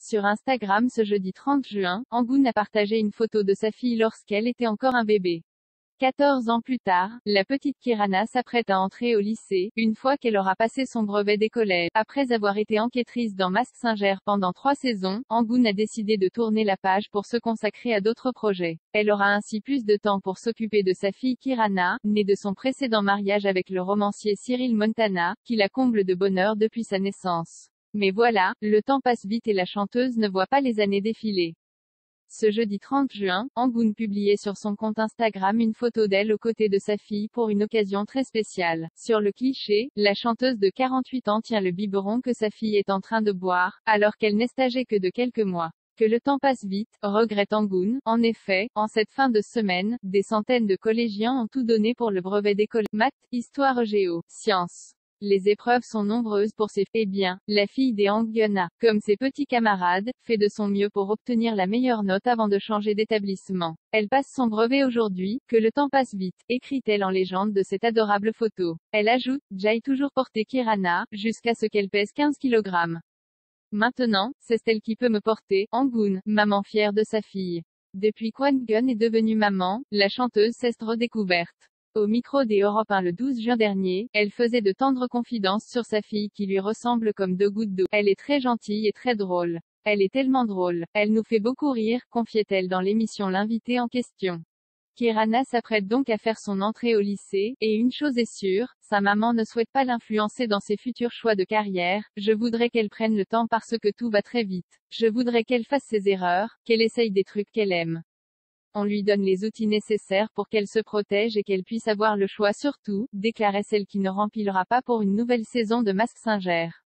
Sur Instagram ce jeudi 30 juin, Angoon a partagé une photo de sa fille lorsqu'elle était encore un bébé. 14 ans plus tard, la petite Kirana s'apprête à entrer au lycée, une fois qu'elle aura passé son brevet d'écolière. Après avoir été enquêtrice dans Masked Singer pendant 3 saisons, Angoon a décidé de tourner la page pour se consacrer à d'autres projets. Elle aura ainsi plus de temps pour s'occuper de sa fille Kirana, née de son précédent mariage avec le romancier Cyril Montana, qui la comble de bonheur depuis sa naissance. Mais voilà, le temps passe vite et la chanteuse ne voit pas les années défiler. Ce jeudi 30 juin, Angoon publiait sur son compte Instagram une photo d'elle aux côtés de sa fille pour une occasion très spéciale. Sur le cliché, la chanteuse de 48 ans tient le biberon que sa fille est en train de boire, alors qu'elle n'est âgée que de quelques mois. Que le temps passe vite, regrette Angoon. En effet, en cette fin de semaine, des centaines de collégiens ont tout donné pour le brevet d'école. Maths, histoire, géo, sciences. Les épreuves sont nombreuses pour ses filles. Eh bien, la fille des Angoon a, comme ses petits camarades, fait de son mieux pour obtenir la meilleure note avant de changer d'établissement. Elle passe son brevet aujourd'hui, que le temps passe vite, écrit-elle en légende de cette adorable photo. Elle ajoute, j'ai toujours porté Kirana, jusqu'à ce qu'elle pèse 15 kg. Maintenant, c'est elle qui peut me porter. Angoon, maman fière de sa fille. Depuis qu'Angoon est devenue maman, la chanteuse s'est redécouverte. Au micro des Europe 1 le 12 juin dernier, elle faisait de tendres confidences sur sa fille qui lui ressemble comme deux gouttes d'eau. Elle est très gentille et très drôle. Elle est tellement drôle. Elle nous fait beaucoup rire, confiait-elle dans l'émission L'invité en question. Kirana s'apprête donc à faire son entrée au lycée, et une chose est sûre, sa maman ne souhaite pas l'influencer dans ses futurs choix de carrière. Je voudrais qu'elle prenne le temps parce que tout va très vite. Je voudrais qu'elle fasse ses erreurs, qu'elle essaye des trucs qu'elle aime. On lui donne les outils nécessaires pour qu'elle se protège et qu'elle puisse avoir le choix surtout, déclarait celle qui ne remplira pas pour une nouvelle saison de Masked Singer.